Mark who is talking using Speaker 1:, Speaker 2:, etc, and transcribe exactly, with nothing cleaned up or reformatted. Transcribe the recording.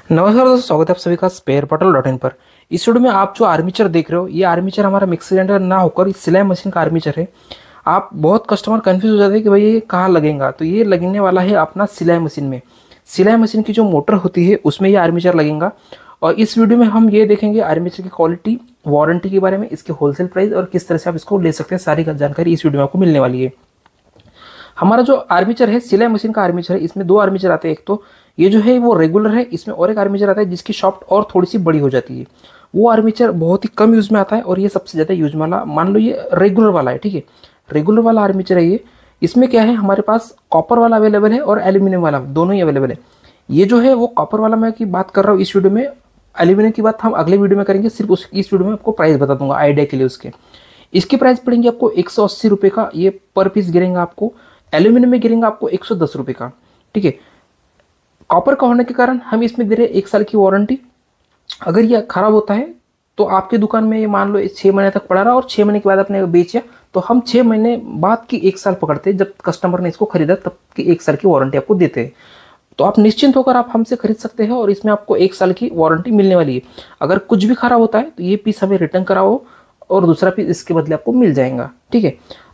Speaker 1: नमस्कार दोस्तों, स्वागत है आप सभी का स्पेयर पोर्टल डॉट इन पर। इस वीडियो में आप जो आर्मीचर देख रहे हो, ये आर्मीचर हमारा मिक्सर ग्राइंडर ना होकर इस सिलाई मशीन का आर्मीचर है। आप बहुत कस्टमर कंफ्यूज हो जाते हैं कि भाई ये कहाँ लगेगा, तो ये लगने वाला है अपना सिलाई मशीन में। सिलाई मशीन की जो मोटर होती है उसमें ये आर्मीचर लगेगा। और इस वीडियो में हम ये देखेंगे आर्मीचर की क्वालिटी, वारंटी के बारे में, इसके होलसेल प्राइस और किस तरह से आप इसको ले सकते हैं, सारी जानकारी इस वीडियो में आपको मिलने वाली है। हमारा जो आर्मीचर है, सिलाई मशीन का आर्मीचर है, इसमें दो आर्मीचर आते हैं। एक तो ये जो है वो रेगुलर है, इसमें और एक आर्मीचर आता है जिसकी शॉफ्ट और थोड़ी सी बड़ी हो जाती है। वो आर्मीचर बहुत ही कम यूज में आता है और ये सबसे ज़्यादा यूज वाला, मान लो ये रेगुलर वाला है, ठीक है। रेगुलर वाला आर्मीचर है ये। इसमें क्या है, हमारे पास कॉपर वाला अवेलेबल है और एल्यूमिनियम वाला, दोनों ही अवेलेबल है। ये जो है वो कॉपर वाला मैं की बात कर रहा हूँ इस वीडियो में। एल्यूमिनियम की बात हम अगले वीडियो में करेंगे, सिर्फ उस इस वीडियो में आपको प्राइस बता दूंगा आइडिया के लिए उसके। इसकी प्राइस पड़ेंगे आपको एक सौ अस्सी रुपये का, ये पर पीस गिरेंगे आपको। एल्यूमिनियम में गिरेंगे आपको एक सौ दस रुपये का, ठीक है। कॉपर का होने के कारण हम इसमें दे रहे हैं एक साल की वारंटी। अगर ये खराब होता है तो आपके दुकान में ये मान लो छः महीने तक पड़ा रहा और छः महीने के बाद आपने बेचा, तो हम छः महीने बाद की एक साल पकड़ते हैं, जब कस्टमर ने इसको खरीदा तब की एक साल की वारंटी आपको देते हैं। तो आप निश्चिंत होकर आप हमसे खरीद सकते हैं और इसमें आपको एक साल की वारंटी मिलने वाली है। अगर कुछ भी खराब होता है तो ये पीस हमें रिटर्न कराओ और दूसरा पीस इसके बदले आपको मिल जाएगा, ठीक है।